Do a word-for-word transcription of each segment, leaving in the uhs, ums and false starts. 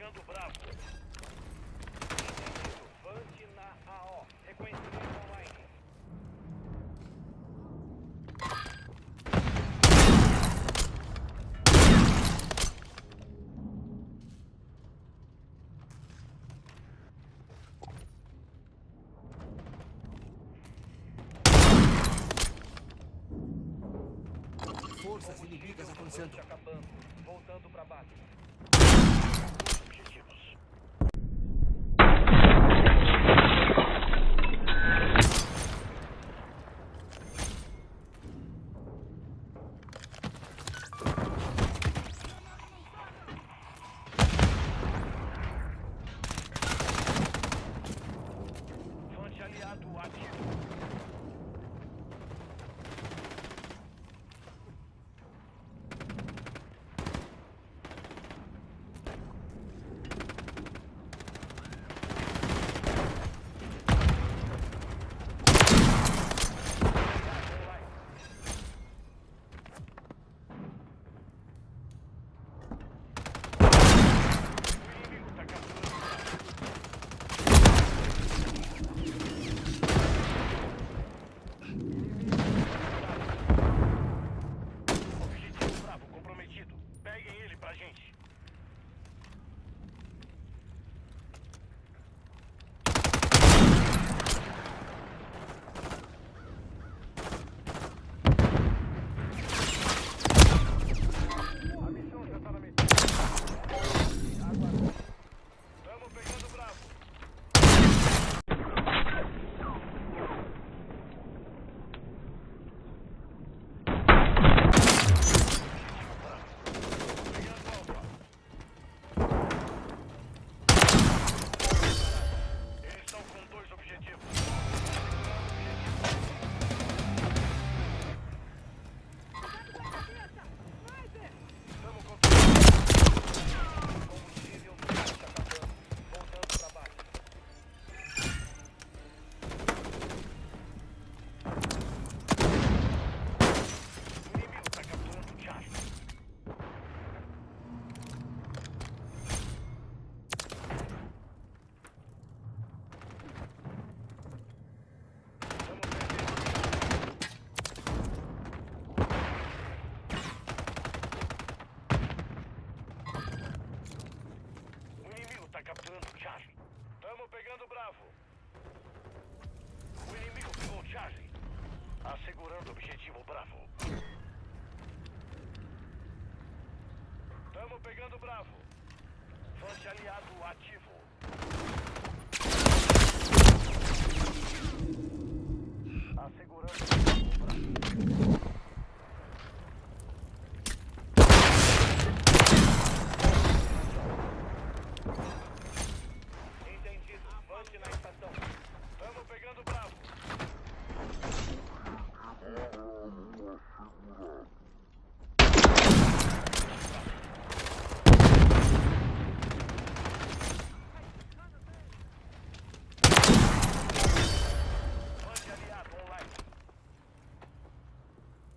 pegando Bravo. Entendido. Vante na A O. Reconhecimento online. Forças inimigas avançando. Acabando. Voltando para base. Objetivos. Vante aliado ativo. Capturando Charlie. Estamos pegando Bravo. O inimigo pegou Charlie. Assegurando o objetivo Bravo. Estamos pegando Bravo. Vante aliado ativo. Assegurando o objetivo Bravo. Na estação. Estamos pegando Bravo. Vante aliado online.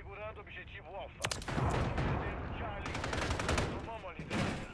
Assegurando o objetivo Alpha. Perdendo Charlie. Tomamos a liderança.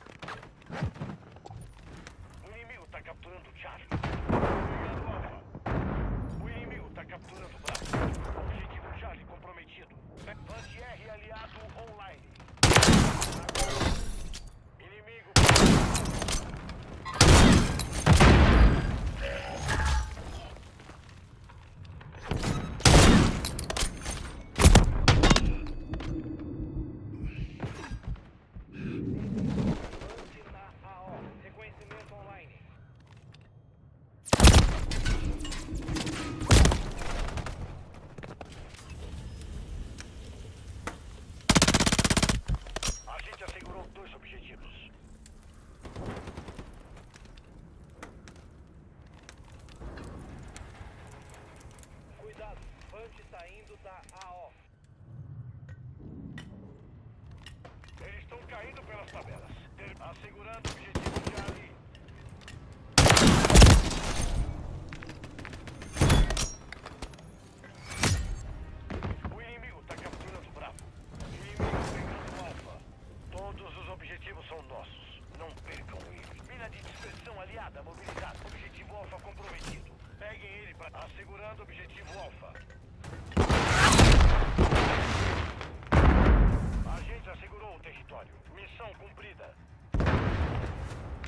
O inimigo está capturando Charlie. Pegando Alpha. O inimigo está capturando Bravo. Objetivo Charlie comprometido. Anti-R aliado online. Inimigo. Reconhecimento online. A gente assegurou dois objetivos. Cuidado, Punch saindo da A O. Eles estão caindo pelas tabelas. Assegurando o objetivo de Ali. O inimigo está capturando Bravo. O inimigo pegando Alpha. Todos os objetivos são nossos. Não percam ele. Mina de dispersão aliada mobilizada. Objetivo Alpha comprometido. Peguem ele para... Assegurando o objetivo Alpha. A gente assegurou o território. Missão cumprida.